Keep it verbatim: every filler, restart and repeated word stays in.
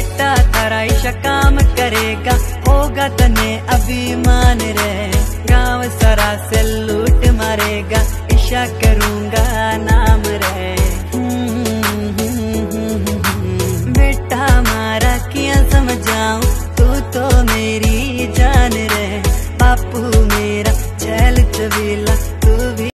बेटा थारा ईशा काम करेगा, होगा तने अभिमान रे।